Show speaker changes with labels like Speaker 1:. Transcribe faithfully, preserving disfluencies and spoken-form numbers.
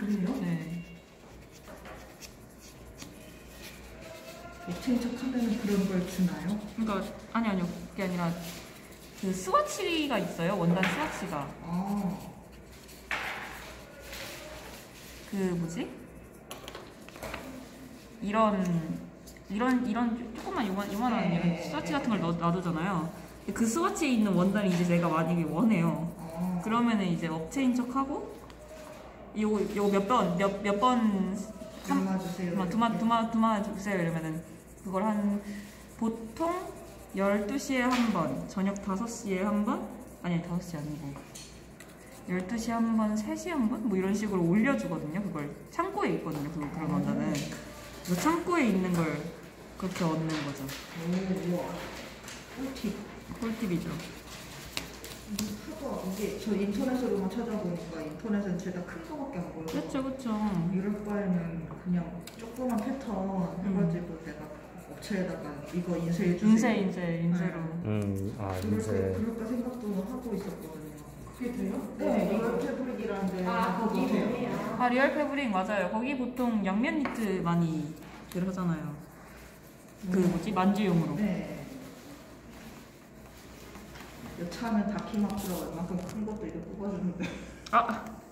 Speaker 1: 그래요?
Speaker 2: 네.
Speaker 1: 업체인 척하면 그런 걸 주나요?
Speaker 2: 그러니까 아니 아니요 그게 아니라 그 스와치가 있어요. 원단 스와치가.
Speaker 1: 아.
Speaker 2: 그 뭐지? 이런 이런 이런 조금만 요만 요만한
Speaker 1: 네.
Speaker 2: 이런 스와치 같은 걸 넣, 놔두잖아요. 그 스와치에 있는 원단이 이제 제가 만약에 원해요.
Speaker 1: 아.
Speaker 2: 그러면은 이제 업체인 척하고 요거 요거 몇번 몇 몇 번
Speaker 1: 담아주세요.
Speaker 2: 두마 두마 두마 주세요 이러면은 그걸 한 보통 열두 시에 한 번, 저녁 다섯 시에 한 번, 아니 다섯 시 아니고 열두 시에 한 번, 세 시에 한 번? 뭐 이런 식으로 올려주거든요. 그걸 창고에 있거든요. 그, 그런 원단은. 그래서 창고에 있는 걸 그렇게 얻는 거죠.
Speaker 1: 오, 우와. 꿀팁.
Speaker 2: 꿀팁이죠.
Speaker 1: 하도 이게 저 인터넷으로만 찾아보니까 인터넷은 제가 큰 거밖에 안 보여요.
Speaker 2: 그렇죠, 그렇죠.
Speaker 1: 이럴 바에는 그냥 조그만 패턴 해가지고 음. 내가 업체에다가 이거 인쇄해 주세요.
Speaker 2: 인쇄, 인쇄, 인쇄로.
Speaker 3: 음, 아, 인쇄.
Speaker 1: 그럴까 생각도 하고 있었거든요.
Speaker 2: 그게 돼요?
Speaker 1: 네, 리얼 패브릭이라는데
Speaker 2: 아, 거기 돼요? 아, 리얼 패브릭 맞아요. 거기 보통 양면 니트 많이 들 하잖아요. 그
Speaker 1: 음.
Speaker 2: 뭐지? 만주용으로.
Speaker 1: 네. 여차하면 다키마크라고 얼마큼 큰 것도 이렇게 뽑아주는데.
Speaker 2: 아!